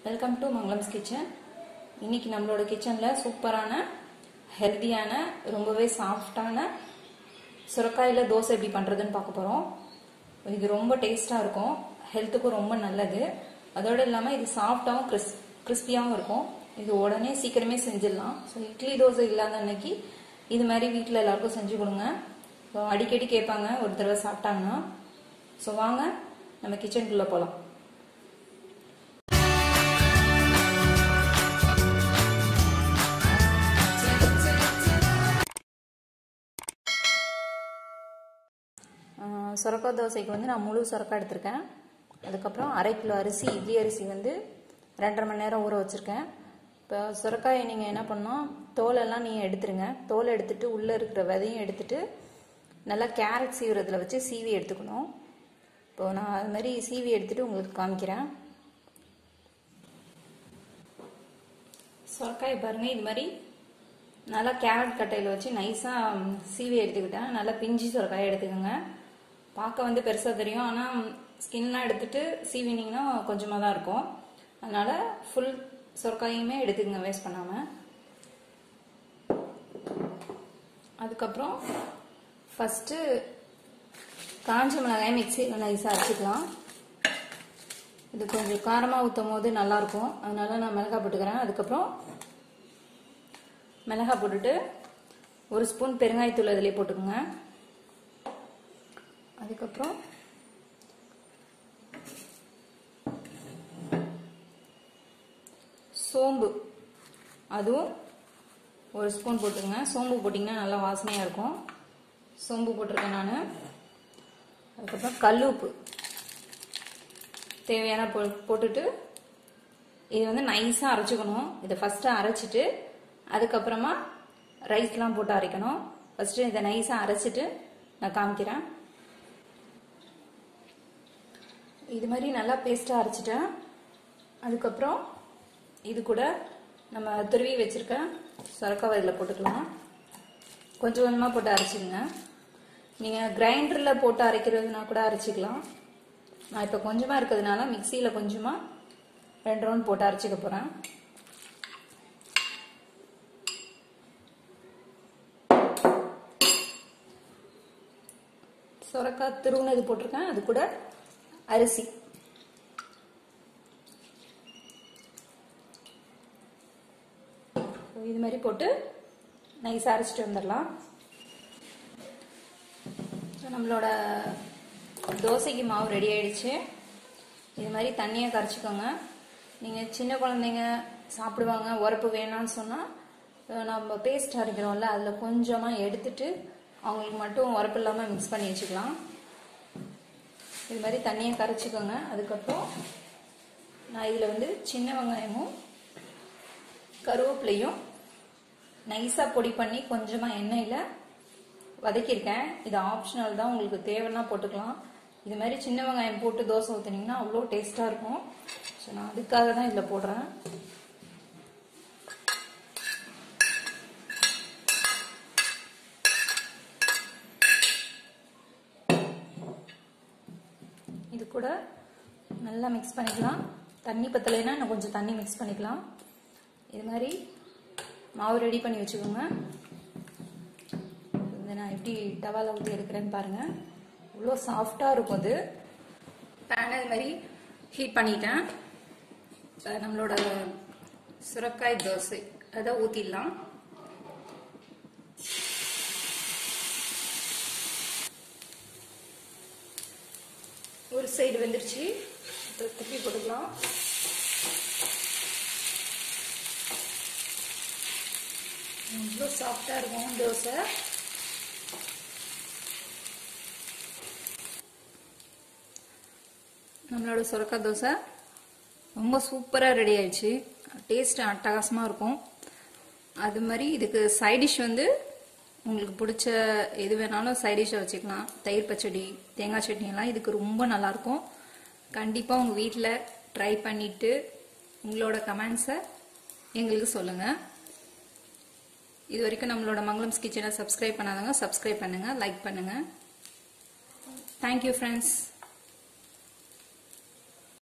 Welcome to மங்களம்ஸ் kitchen. இன்னைக்கு நம்மளோட கிச்சன்ல சூப்பரான ஹெல்தியான ரொம்பவே சாஃப்டான சுரக்காயில தோசை எப்படி பண்றதுன்னு பார்க்க போறோம். இது ரொம்ப டேஸ்டா இருக்கும், ஹெல்த்துக்கும் ரொம்ப நல்லது. அதோட இல்லாம இது சாஃப்டாவும் கிறிஸ்பியாவும் இருக்கும். இது உடனே சீக்கிரமே செஞ்சிடலாம். ஸோ இட்லி தோசை இல்லாத அன்னைக்கு இது மாதிரி வீட்டில் எல்லாருக்கும் செஞ்சு கொடுங்க. ஸோ அடிக்கடி கேட்பாங்க ஒரு தடவை சாப்பிட்டாங்கன்னா. ஸோ வாங்க நம்ம கிச்சனுக்குள்ள போகலாம். சுரக்காய் தோசைக்கு வந்து நான் முழு சுரக்காய் எடுத்திருக்கேன். அதுக்கப்புறம் 1/2 கிலோ அரிசி, இட்லி அரிசி வந்து 2.5 மணி நேரம் ஊற வச்சுருக்கேன். இப்போ சுரக்காயை நீங்கள் என்ன பண்ணால் தோலெல்லாம் நீங்கள் எடுத்துருங்க. தோல் எடுத்துட்டு உள்ளே இருக்கிற விதையும் எடுத்துட்டு நல்லா கேரட் சீவுறதுல வச்சு சீவி எடுத்துக்கணும். இப்போ நான் அது மாதிரி சீவி எடுத்துட்டு உங்களுக்கு காமிக்கிறேன். சுரக்காயை பாருங்கள், இது மாதிரி நல்லா கேரட் கட்டையில் வச்சு நைஸாக சீவி எடுத்துக்கிட்டேன். நல்லா பிஞ்சு சுரக்காயை எடுத்துக்கோங்க. பார்க்க வந்து பெருசாக தெரியும், ஆனால் ஸ்கின்லாம் எடுத்துட்டு சீவினிங்கன்னா கொஞ்சமாக தான் இருக்கும். அதனால் ஃபுல் சுரக்காயுமே எடுத்துக்கங்க வேஸ்ட் பண்ணாமல். அதுக்கப்புறம் ஃபஸ்ட்டு காஞ்ச மிளகாய் மிக்சியில் நைஸாக அரைச்சிக்கலாம். இது கொஞ்சம் காரமாக ஊற்றும் போது நல்லாயிருக்கும், அதனால நான் மிளகாய் போட்டுக்கிறேன். அதுக்கப்புறம் மிளகாய் போட்டுட்டு 1 ஸ்பூன் பெருங்காயத்தூள் அதிலே போட்டுக்கோங்க. அதுக்கப்புறம் சோம்பு, அதுவும் 1 ஸ்பூன் போட்டுக்கோங்க. சோம்பு போட்டிங்கன்னா நல்லா வாசனையாக இருக்கும். சோம்பு போட்டிருக்கேன் நான். அதுக்கப்புறம் கல்லுப்பு தேவையான போட்டுட்டு இது வந்து நைஸாக அரைச்சிக்கணும். இதை ஃபஸ்ட்டு அரைச்சிட்டு அதுக்கப்புறமா ரைஸ்லாம் போட்டு அரைக்கணும். ஃபஸ்ட்டு இதை நைஸாக அரைச்சிட்டு நான் காமிக்கிறேன். இது மாதிரி நல்லா பேஸ்ட்டாக அரைச்சிட்டேன். அதுக்கப்புறம் இது கூட நம்ம துருவி வச்சுருக்க சுரக்காய் இதில் போட்டுக்கலாம். கொஞ்சம் கொஞ்சமாக போட்டு அரைச்சிக்கங்க. நீங்கள் கிரைண்டரில் போட்டு அரைக்கிறதுனா கூட அரைச்சிக்கலாம். நான் இப்போ கொஞ்சமாக இருக்கிறதுனால மிக்சியில் கொஞ்சமாக 2 ரவுண்ட் போட்டு அரைச்சிக்க போகிறேன். சுரக்காய் துருவுனது போட்டிருக்கேன். அது கூட அரிசி இது மாதிரி போட்டு நைஸாக அரைச்சிட்டு வந்துடலாம். நம்மளோட தோசைக்கு மாவு ரெடி ஆயிடுச்சு. இது மாதிரி தண்ணியை கரைச்சிக்கோங்க. நீங்கள் சின்ன குழந்தைங்க சாப்பிடுவாங்க, உரப்பு வேணான்னு சொன்னால் நம்ம பேஸ்ட் அரைக்கிறோம்ல, அதில் கொஞ்சமாக எடுத்துட்டு அவங்களுக்கு மட்டும் உரப்பு இல்லாமல் மிக்ஸ் பண்ணி வச்சுக்கலாம். இது மாதிரி தண்ணியை கரைச்சிக்கோங்க. அதுக்கப்புறம் நான் இதில் வந்து சின்ன வெங்காயமும் கருவேப்பிலையும் நைஸாக பொடி பண்ணி கொஞ்சமாக எண்ணெயில் வதக்கியிருக்கேன். இது ஆப்ஷனல் தான், உங்களுக்கு தேவைன்னா போட்டுக்கலாம். இது மாதிரி சின்ன வெங்காயம் போட்டு தோசை ஊற்றினீங்கன்னா அவ்வளோ டேஸ்ட்டாக இருக்கும். ஸோ நான் அதுக்காக தான் இதில் போடுறேன். இது கூட நல்லா மிக்ஸ் பண்ணிக்கலாம். தண்ணி பத்தலைன்னா இன்னும் கொஞ்சம் தண்ணி மிக்ஸ் பண்ணிக்கலாம். இது மாதிரி மாவு ரெடி பண்ணி வச்சுக்கோங்க. இதை நான் எப்படி டவால ஊற்றி எடுக்கிறேன்னு பாருங்கள். இவ்வளோ சாஃப்டாக இருக்கும். அது பேனை இது மாதிரி ஹீட் பண்ணிட்டேன். நம்மளோட சுரக்காய் தோசை அதை ஊற்றிடலாம். ஒரு சைடு வெந்துருச்சு, திருப்பி போட்டுக்கலாம். இவ்வளோ சாஃப்டாக இருக்கும் தோசை. நம்மளோட சுரக்காய் தோசை ரொம்ப சூப்பராக ரெடி ஆயிடுச்சு. டேஸ்ட் அட்டகாசமாக இருக்கும். அது மாதிரி இதுக்கு சைட் டிஷ் வந்து உங்களுக்கு பிடிச்ச எது வேணாலும் சைட் டிஷ்ஷை வச்சுக்கலாம். தயிர் பச்சடி, தேங்காய் சட்னி எல்லாம் இதுக்கு ரொம்ப நல்லாயிருக்கும். கண்டிப்பாக உங்கள் வீட்டில் ட்ரை பண்ணிவிட்டு உங்களோட கமெண்ட்ஸை எங்களுக்கு சொல்லுங்கள். இது வரைக்கும் நம்மளோட மங்களம்ஸ் கிச்சனை சப்ஸ்கிரைப் பண்ணாதவங்க சப்ஸ்கிரைப் பண்ணுங்கள், லைக் பண்ணுங்கள். Thank you friends.